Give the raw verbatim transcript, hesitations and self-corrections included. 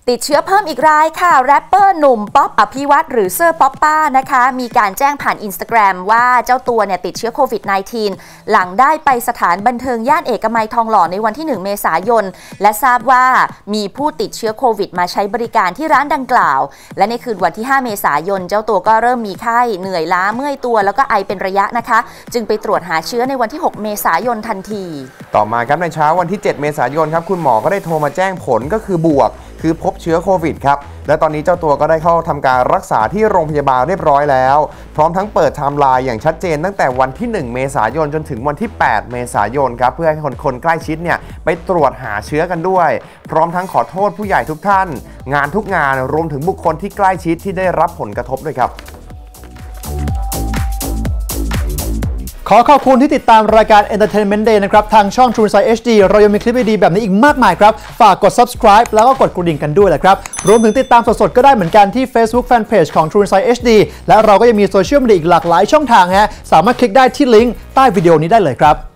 ติดเชื้อเพิ่มอีกรายค่ะแรปเปอร์หนุ่มป๊อปอภิวัตรหรือเซอร์ป๊อปป้านะคะมีการแจ้งผ่านอินสตาแกรมว่าเจ้าตัวเนี่ยติดเชื้อโควิด สิบเก้า หลังได้ไปสถานบันเทิงย่านเอกมัยทองหล่อในวันที่หนึ่งเมษายนและทราบว่ามีผู้ติดเชื้อโควิดมาใช้บริการที่ร้านดังกล่าวและในคืนวันที่ห้าเมษายนเจ้าตัวก็เริ่มมีไข้เหนื่อยล้าเมื่อยตัวแล้วก็ไอเป็นระยะนะคะจึงไปตรวจหาเชื้อในวันที่หกเมษายนทันทีต่อมาครับในเช้าวันที่เจ็ดเมษายนครับคุณหมอก็ได้โทรมาแจ้งผลก็คือบวกคือพบเชื้อโควิดครับและตอนนี้เจ้าตัวก็ได้เข้าทำการรักษาที่โรงพยาบาลเรียบร้อยแล้วพร้อมทั้งเปิดไทม์ไลน์อย่างชัดเจนตั้งแต่วันที่หนึ่งเมษายนจนถึงวันที่แปดเมษายนครับเพื่อให้คนคนใกล้ชิดเนี่ยไปตรวจหาเชื้อกันด้วยพร้อมทั้งขอโทษผู้ใหญ่ทุกท่านงานทุกงานรวมถึงบุคคลที่ใกล้ชิดที่ได้รับผลกระทบด้วยครับขอขอบคุณที่ติดตามรายการ Entertainment Day นะครับทางช่อง True Insight เอช ดี เรายังมีคลิปดีๆแบบนี้อีกมากมายครับฝากกด Subscribe แล้วก็กดกระดิ่งกันด้วยแหละครับรวมถึงติดตามสดๆก็ได้เหมือนกันที่ Facebook Fanpage ของ True Insight เอช ดี และเราก็ยังมีโซเชียลมีเดียอีกหลากหลายช่องทางฮะสามารถคลิกได้ที่ลิงก์ใต้วิดีโอนี้ได้เลยครับ